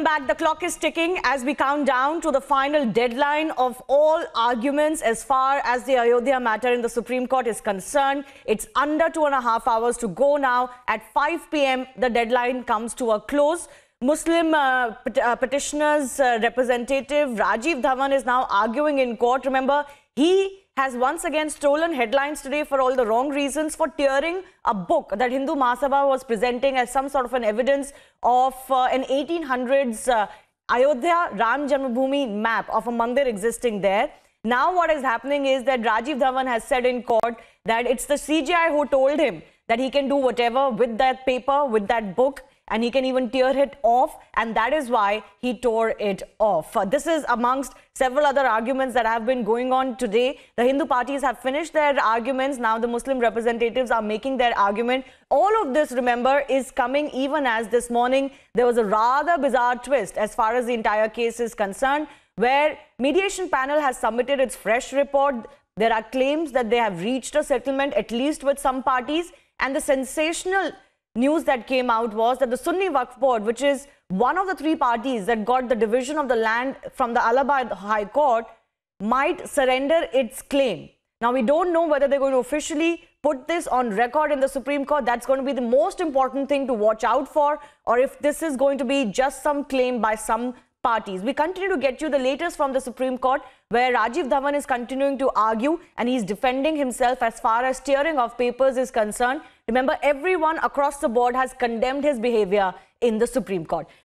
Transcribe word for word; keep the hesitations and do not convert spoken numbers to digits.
back. The clock is ticking as we count down to the final deadline of all arguments as far as the Ayodhya matter in the Supreme Court is concerned. It's under two and a half hours to go now. At five p m, the deadline comes to a close. Muslim uh, pet uh, petitioner's uh, representative Rajeev Dhawan is now arguing in court. Remember, he has once again stolen headlines today for all the wrong reasons, for tearing a book that Hindu Mahasabha was presenting as some sort of an evidence of uh, an eighteen hundreds uh, Ayodhya Ram Janmabhoomi map of a mandir existing there. Now what is happening is that Rajeev Dhawan has said in court that it's the C J I who told him that he can do whatever with that paper, with that book, and he can even tear it off, and that is why he tore it off. Uh, this is amongst several other arguments that have been going on today. The Hindu parties have finished their arguments. Now the Muslim representatives are making their argument. All of this, remember, is coming even as this morning there was a rather bizarre twist as far as the entire case is concerned, where mediation panel has submitted its fresh report. There are claims that they have reached a settlement, at least with some parties, and the sensational news that came out was that the Sunni Waqf Board, which is one of the three parties that got the division of the land from the Allahabad High Court, might surrender its claim. Now, we don't know whether they're going to officially put this on record in the Supreme Court. That's going to be the most important thing to watch out for, or if this is going to be just some claim by some parties. We continue to get you the latest from the Supreme Court, where Rajeev Dhawan is continuing to argue and he's defending himself as far as tearing of papers is concerned. Remember, everyone across the board has condemned his behavior in the Supreme Court.